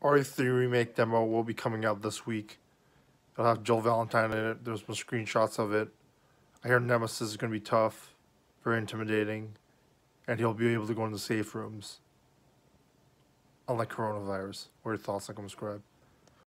RE3 Remake demo will be coming out this week. It'll have Joel Valentine in it. There's some screenshots of it. I hear Nemesis is going to be tough, very intimidating, and he'll be able to go into safe rooms. Unlike coronavirus. What are your thoughts on Scribe?